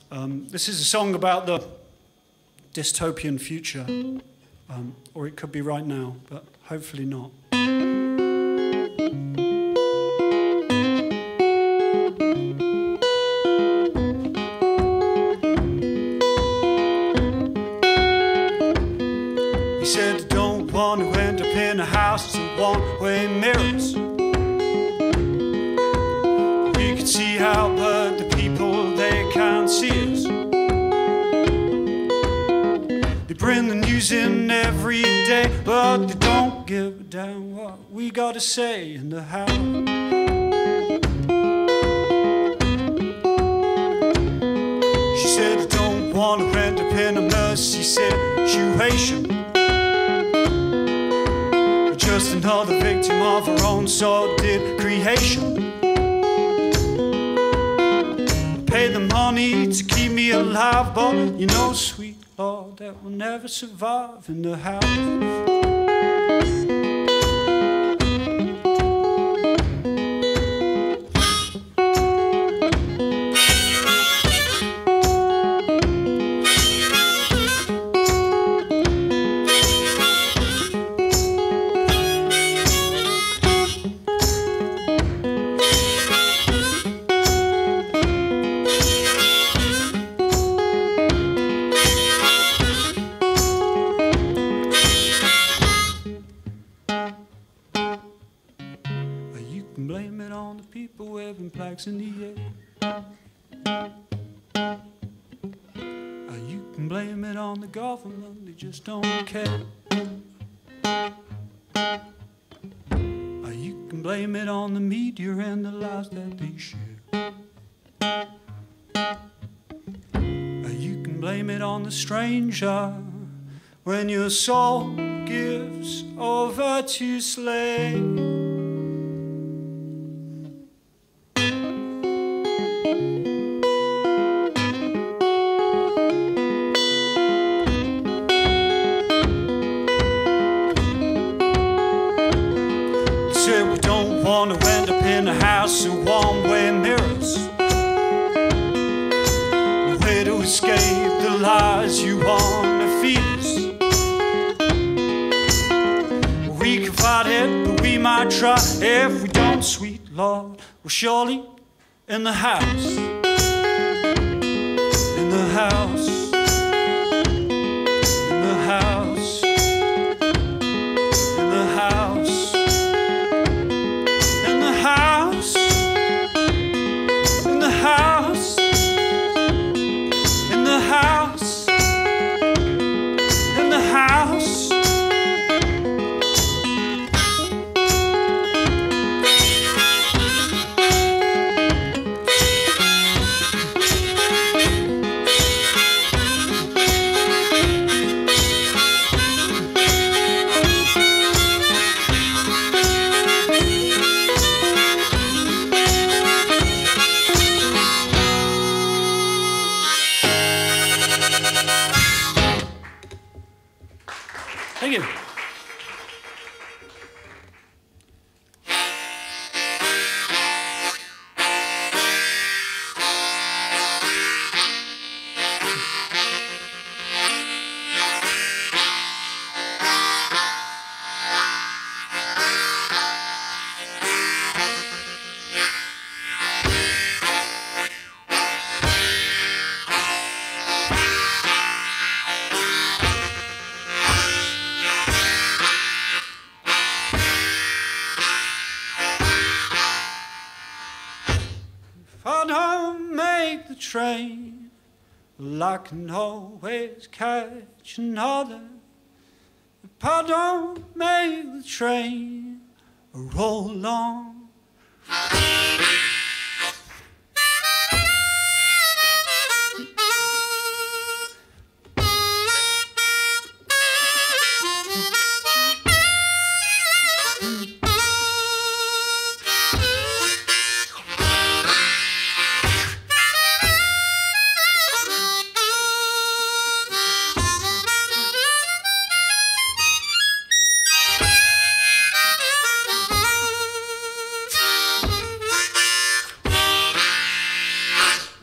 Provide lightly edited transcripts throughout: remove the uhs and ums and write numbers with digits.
This is a song about the dystopian future, or it could be right now, but hopefully not. He said, I don't want to end up in a house of one-way mirrors. We can see how, but the people, they can't see us. They bring the news in every day, but they don't give a damn what we gotta say in the house. She said, I don't want to end up in a mercy situation, just another victim of her own sordid creation. Pay the money to keep me alive, but you know, sweet Lord, that will never survive in the house. Blame it on the people waving flags in the air. You can blame it on the government, they just don't care. You can blame it on the media and the lies that they share. You can blame it on the stranger when your soul gives over to slay. We don't want to end up in a house of one-way mirrors. No way to escape the lies you want to feed us. We can fight it, but we might try. If we don't, sweet Lord, we're surely in the house. In the house. In the house. In the house. Thank you. If I don't make the train, well, I can always catch another. If I don't make the train, I'll roll on.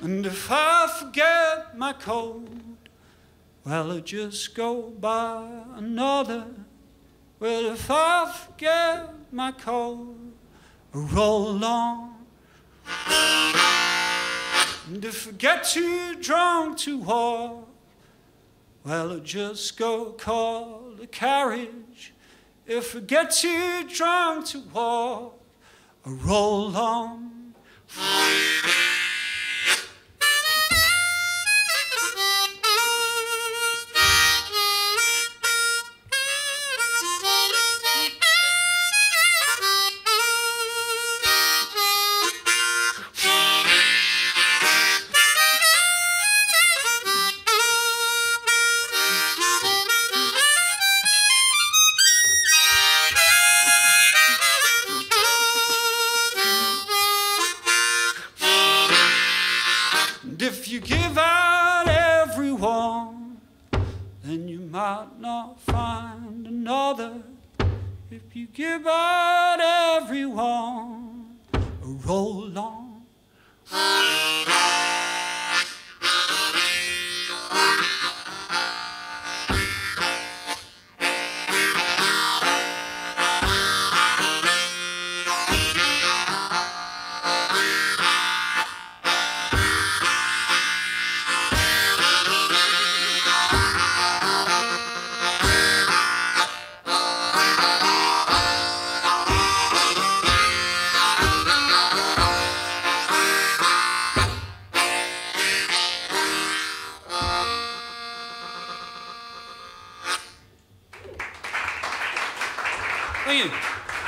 And if I forget my code, well, I'll just go buy another. Well, if I forget my code, I'll roll on. And if I get too drunk to walk, well, I'll just go call a carriage. If I get too drunk to walk, I'll roll on. If you give out everyone, then you might not find another. If you give out everyone, roll on. Thank you.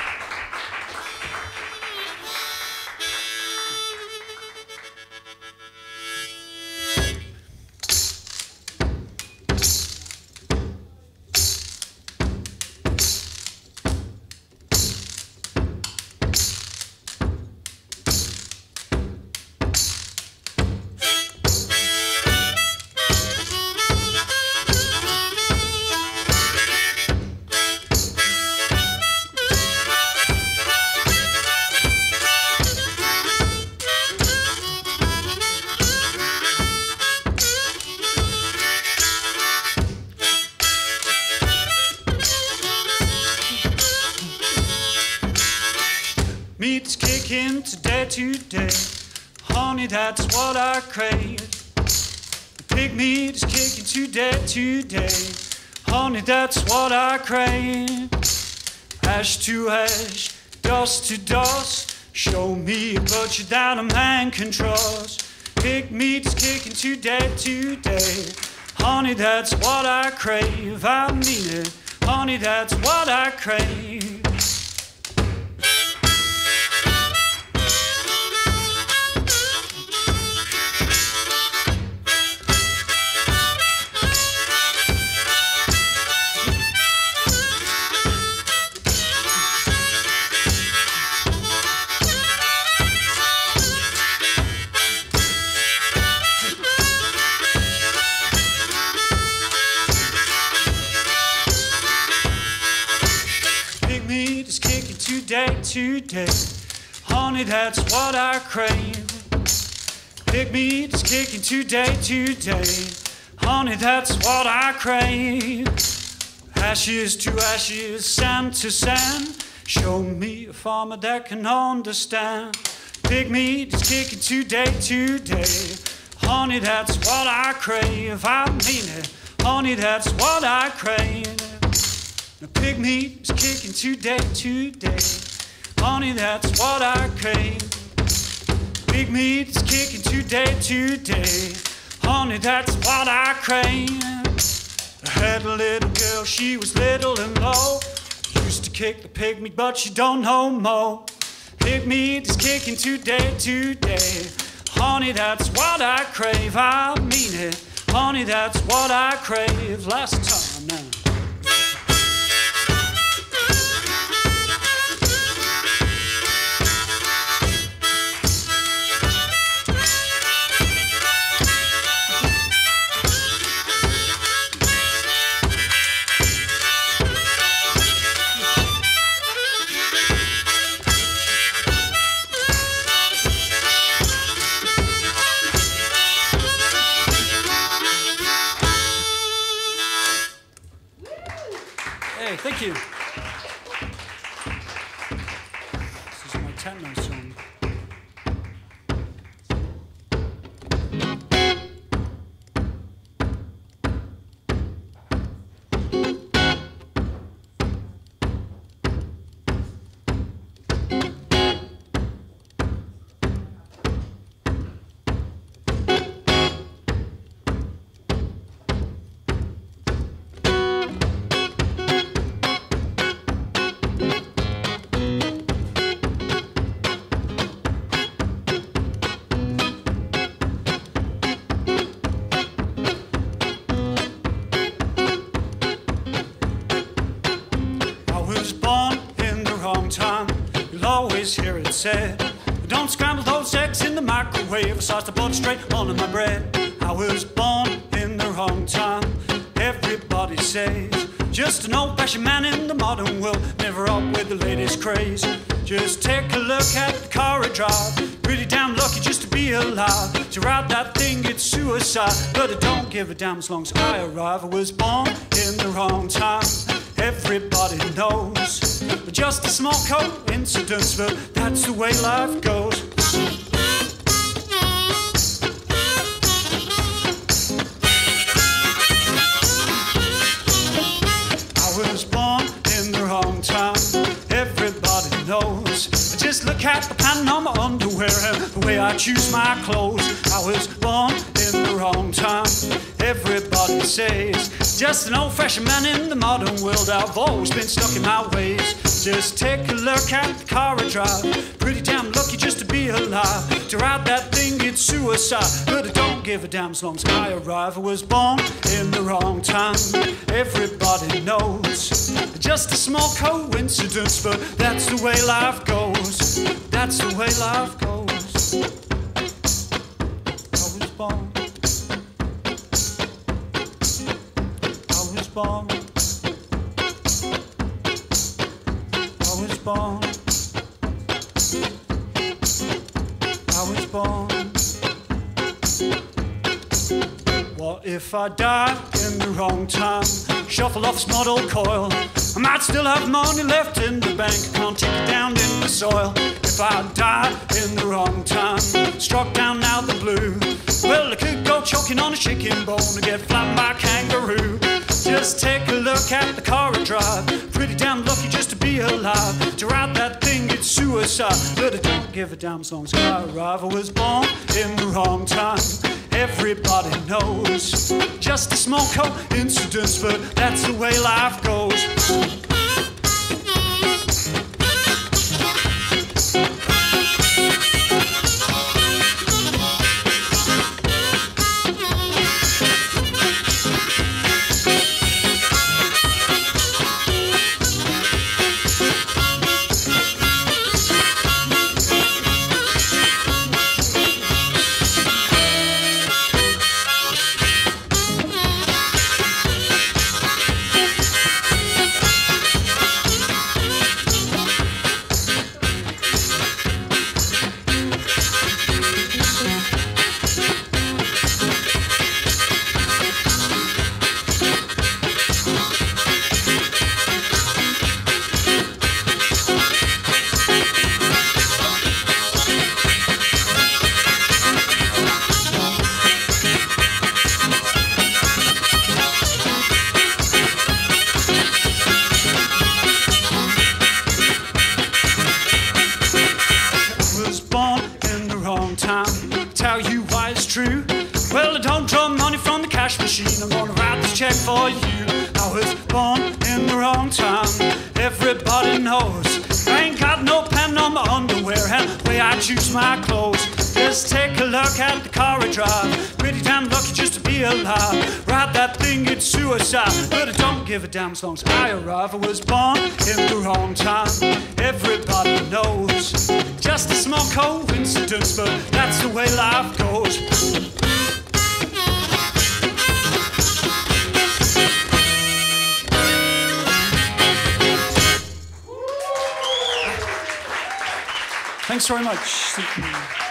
Meat's kicking today. Honey, that's what I crave. The pig meat is kicking today. Honey, that's what I crave. Ash to ash, dust to dust. Show me a butcher that a man can trust. Pig meat is kicking today. Honey, that's what I crave. I mean it. Honey, that's what I crave. Meat is kicking today. Honey, that's what I crave. Pig meat is kicking today. Honey, that's what I crave. Ashes to ashes, sand to sand. Show me a farmer that can understand. Pig meat is kicking today. Honey, that's what I crave. I mean it. Honey, that's what I crave. The pig meat is kicking today. Honey, that's what I crave. Pig meat is kicking today. Honey, that's what I crave. I had a little girl, she was little and low. Used to kick the pig meat, but she don't know more. Pig meat is kicking today. Honey, that's what I crave. I mean it. Honey, that's what I crave. Last time now. Thank you. This is my techno song. You'll always hear it said, don't scramble those eggs in the microwave, sauce the butter straight onto my bread. I was born in the wrong time, everybody says. Just an old-fashioned man in the modern world, never up with the latest craze. Just take a look at the car I drive, pretty damn lucky just to be alive. To ride that thing, it's suicide, but I don't give a damn as long as I arrive. I was born in the wrong time, everybody knows. Just a small coincidence, but that's the way life goes. I was born in the wrong time, everybody knows. Just look at the pattern on my underwear and the way I choose my clothes. I was born in the wrong time, everybody says. Just an old-fashioned man in the modern world, I've always been stuck in my ways. Just take a look at the car I drive, pretty damn lucky just to be alive. To ride that thing, it's suicide, but I don't give a damn as long as I arrive. I was born in the wrong time, everybody knows. Just a small coincidence, but that's the way life goes. That's the way life goes. I was born. I was born. I was born. I was born. What if I die in the wrong time? Shuffle off this model coil. I might still have money left in the bank, I can't take it down in the soil. If I die in the wrong time, struck down out the blue, well, I could go choking on a chicken bone or get flattened by a kangaroo. Just take a look at the car I drive, pretty damn lucky just to be alive. To ride that thing, it's suicide, but I don't give a damn as long as I arrive. I was born in the wrong time, everybody knows. Just a small coincidence, but that's the way life goes. Tell you why it's true. Well, I don't draw money from the cash machine, I'm gonna write this check for you. I was born in the wrong time, everybody knows. I ain't got no pen on my underwear and the way I choose my clothes. Just take a look at the car I drive, pretty damn lucky just to be alive. Ride that thing, it's suicide, but I don't give a damn as long as I arrive. I was born in the wrong time, everybody knows. Just a small coincidence, but that's the way life goes. Thanks very much.